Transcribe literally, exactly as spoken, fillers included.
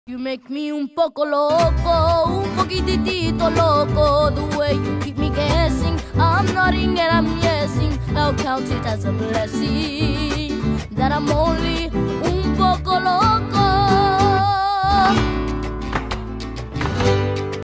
You make me un poco loco, un poquitito loco. The way you keep me guessing, I'm nodding and I'm yesing. I'll count it as a blessing that I'm only un poco loco.